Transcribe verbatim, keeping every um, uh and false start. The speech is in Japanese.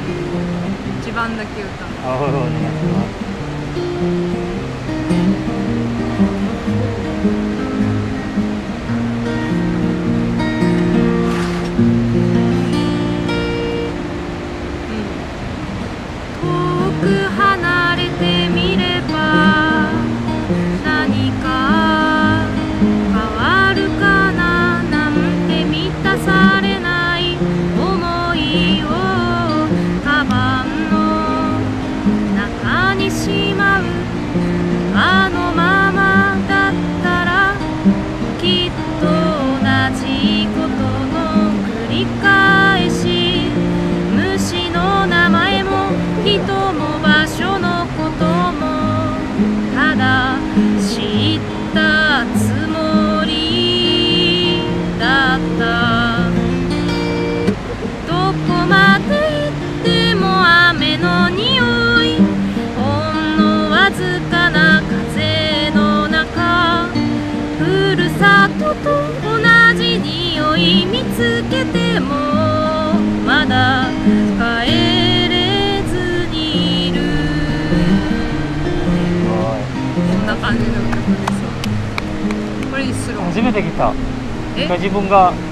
一番だけ歌う。 あ、お願いします。 離れてみれば何か変わるかななんて満たされない思いをカバンの中にしまう。あのままだったらきっと同じことの繰り返し。虫の名前も人も場所のこともただ知ったつもりだった。どこまで行っても雨の匂い、ほんのわずかな風の中、ふるさとと同じ匂い見つけてもまだ帰れずにいる。こんな感じの曲です。これにする。 初めて聞いた。 え自分が